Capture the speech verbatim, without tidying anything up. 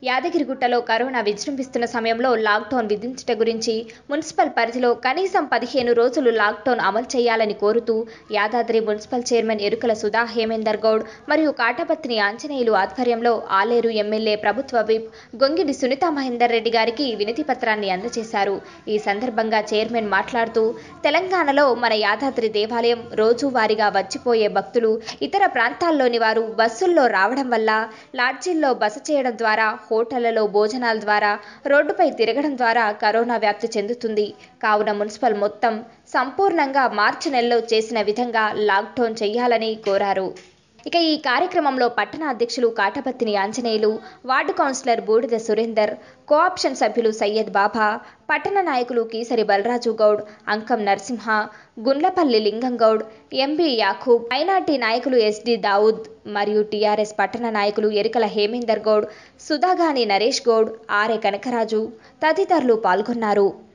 యాదగిరిగుట్టలో corona విజృంభిస్తున్న సమయంలో lockdown విధించట గురించి మున్సిపల్ పరిధిలో కనీసం పదిహేను రోజులు లాక్డౌన్ అమలు చేయాలని కోరుతూ యాదాద్రి మున్సిపల్ చైర్మన్ ఎరుకల సుధా హేమేందర్ గౌడ్ మరియు కాటపత్తిని ఆంజనేయులు ఆధ్వర్యంలో ఆలేరు ఎమ్మెల్యే ప్రభుత్వ విప్ గొంగిడి సునీతా మహేందర్ రెడ్డి గారికి వినతి పత్రాన్ని అందజేశారు. ఈ సందర్భంగా చైర్మన్ మాట్లాడుతూ తెలంగాణలో మన యాదాద్రి దేవాలయం రోజువారీగా వచ్చిపోయే భక్తులు ఇతర ప్రాంతాల్లోని వారు బస్సుల్లో రావడం వల్ల లాడ్జీల్లో బస చేయడం ద్వారా హోటళ్లలో భోజనాల ద్వారా రోడ్డుపై తిరగడం ద్వారా కరోనా వ్యాప్తి చెందుతుంది. కావున మున్సిపల్ మొత్తం సంపూర్ణంగా మార్చి నెలలో చేసిన విధంగా లాక్డౌన్ చేయాలని కోరారు. ఇక ఈ కార్యక్రమంలో పట్టణ అధ్యక్షులు కాటపత్తిని ఆంజనేయులు, వార్డు కౌన్సిలర్ బూడిద సురేందర్, కోఆప్షన్ సభ్యులు సయ్యద్ బాబా, పట్టణ నాయకులు కీసరి బలరాజు గౌడ్, అంకం నరసింహ, గుండ్లపల్లి లింగం గౌడ్, ఎంబీ యాకూబ్, మైనార్టీ నాయకులు ఎస్డి దావుద్ మరియు టీఆర్ఎస్ పట్టణ నాయకులు ఎరుకల హేమేందర్ గౌడ్, సుధాగాని నరేష్ గౌడ్, ఆర్ఏ కనకరాజు తదితరులు పాల్గొన్నారు.